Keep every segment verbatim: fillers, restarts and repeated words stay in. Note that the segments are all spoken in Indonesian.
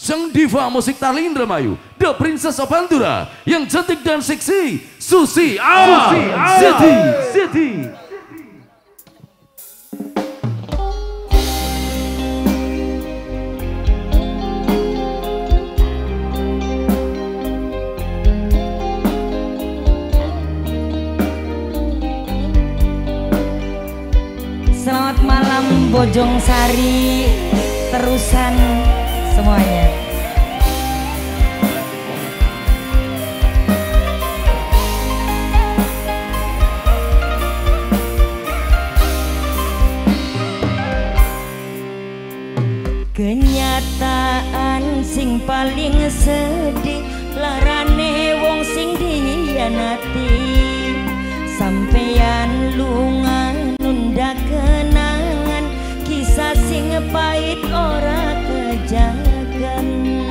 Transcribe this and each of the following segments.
sang diva musik tari Indramayu, The Princess of Pantura, yang cantik dan seksi, Susi Siti Siti. Selamat malam Bojong Sari, terusan semuanya. Kenyataan sing paling sedih, larane wong sing dihianati, sampeyan lunga nunda kenangan, kisah sing pahit ora kejagan.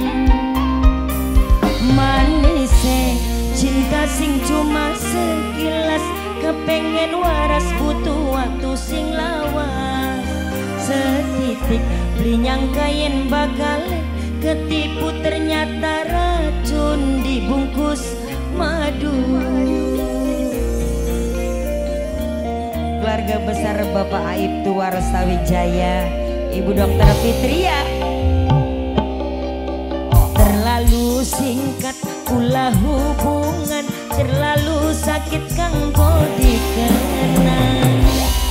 Manise cinta sing cuma sekilas, kepengen waras butuh waktu sing lawas. Setitik beli nyangkain bakal ketipu, ternyata racun dibungkus madu. Keluarga besar Bapak Aib Tuar Sawijaya, Ibu Dokter Fitria. Terlalu singkat pula hubungan, terlalu sakit kanggo dikenang.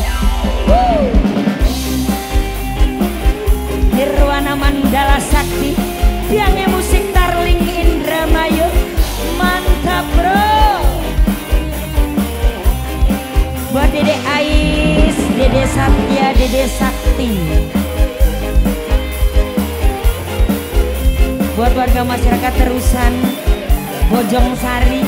Nirwana Mandala Sakti, tiangnya musik Darling Indramayu, mantap bro. Buat Dede Ais, Dede Satya, Dede Sakti. Buat warga masyarakat terusan Bojong Sari.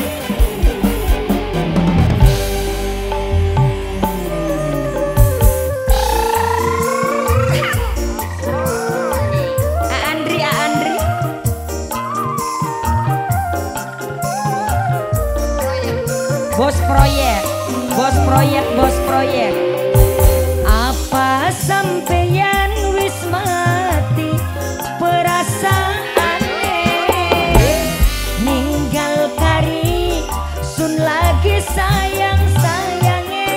Aandri, Aandri. Bos proyek. Bos proyek, bos proyek. Apa sampeyan wis mati perasaane, ninggal kari sun lagi sayang sayange,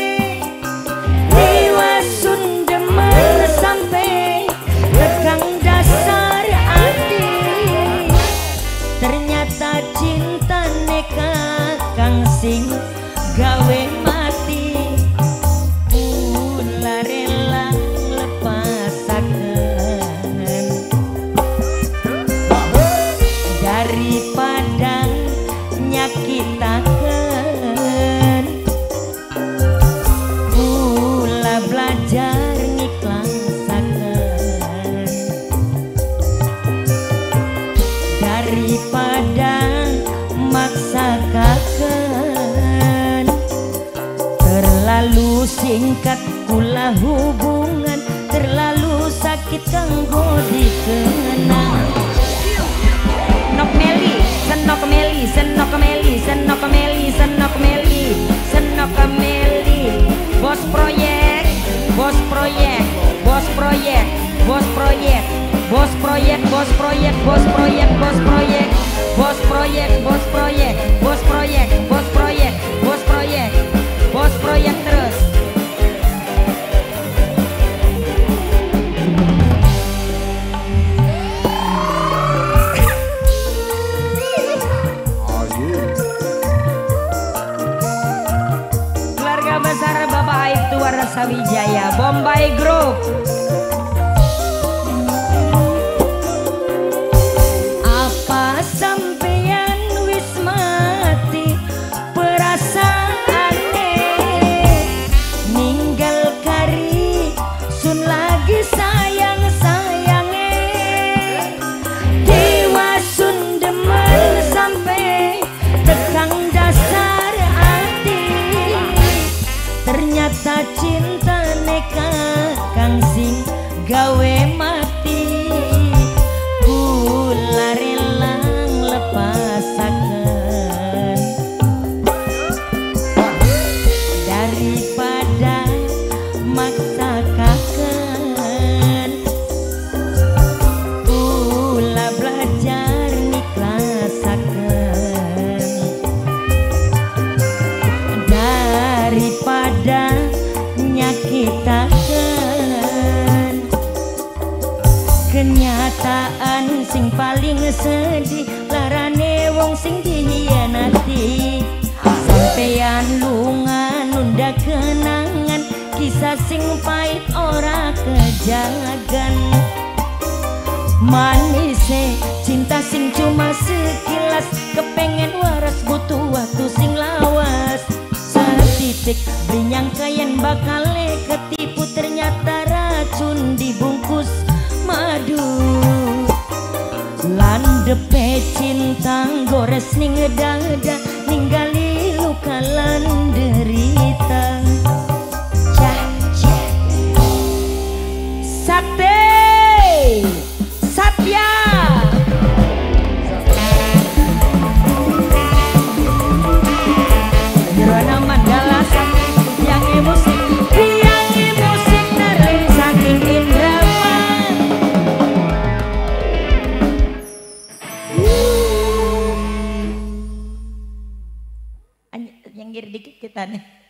liwas sun demen sampai tegang dasar hati, ternyata cinta neka kang sing gawe mati, pula rela lepasaken daripada nyakitaken, pula belajar ngikhlasaken daripada maksakaken. Terlalu singkat pula hubungan, terlalu sakit kanggo dikenang. Nok meli, senok meli, senok meli, senok meli, senok meli, senok meli. Bos proyek, bos proyek, bos proyek, bos proyek, bos proyek, bos proyek, bos proyek, bos proyek, bos proyek, bos proyek, bos proyek, bos proyek, bos proyek. Bos proyek terus. Keluarga besar Bapak Aib Tuar Sawijaya, Bombay Group. Apa sampeyan wis mati perasaan, kenyataan sing paling sedih, larane wong sing dihianati. Sampeyan lunga nunda kenangan, kisah sing pahit ora kejagan. Manise cinta sing cuma sekilas, kepengen waras butuh waktu sing lawas. Setitik brinyang kayen bakale ketipu, ternyata racun dibungkus madu. Landepe cinta gores ning dada, ninggali luka lan derita. Cah, cah. Sate Satya Nirwana Mandala saking yang musik, yang musik dari saking Indraman. Nyengir dikit kita nih.